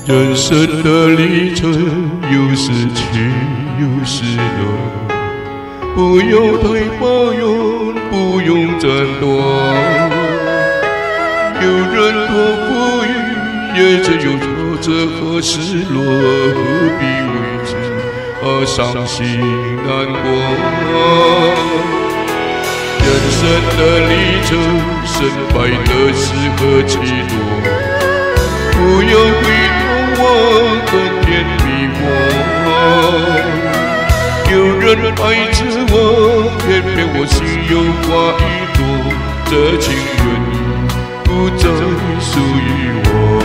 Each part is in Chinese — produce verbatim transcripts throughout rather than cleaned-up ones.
人生的旅程有时起有时落，不用太抱怨，不用斩断。有人多富裕，也只有挫折和失落，何必为之而伤心难过？人生的历程，胜败得失和起落，不要回头望，跟天比我。有人爱着我，偏偏我心有花一朵，这情缘不再属于我。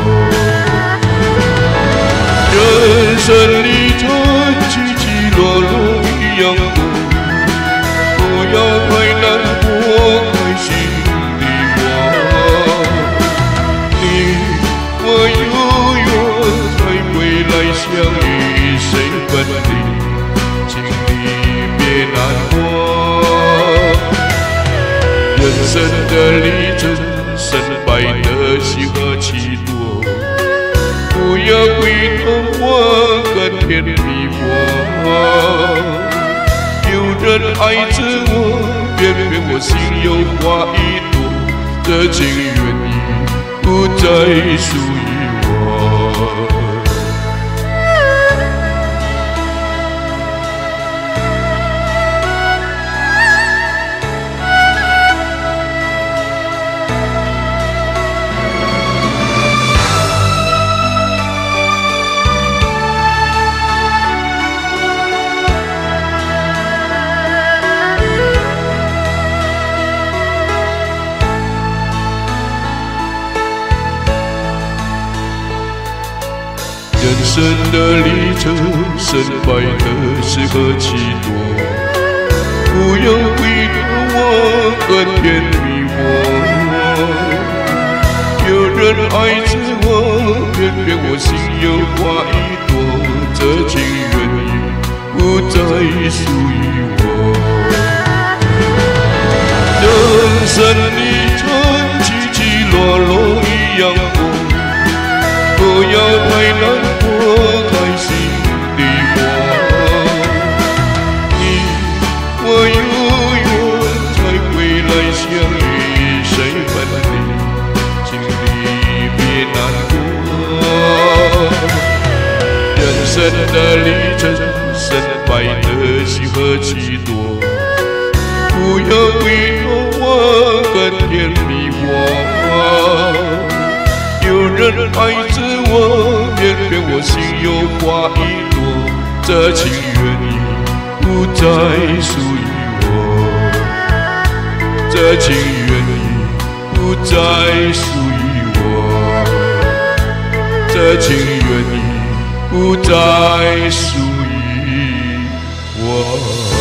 人生旅程起起落落一样过，不要太难过，开心地过。你我有缘才会来相遇，谁分离，请你别难过。人生的旅程，胜败得失和起落，不要回头望，跟天比我。有人爱着我，偏偏我心有花一朵，这情缘已不再属于我。人生的旅程，胜败得失和起落，不要回头望，跟天比我。有人爱着我，偏偏我心有花一朵，这情缘已不再属于我。人生旅程起起落落一样过，不要太难过，开心地活。你我有缘才会来相遇，谁分离，请你别难过。人生的旅程，胜败得失和起落，不要回头望，跟天比我。有人爱着我，偏偏我心有花一朵，这情缘已不再属于我。这情缘已不再属于我。这情缘已不再属于我。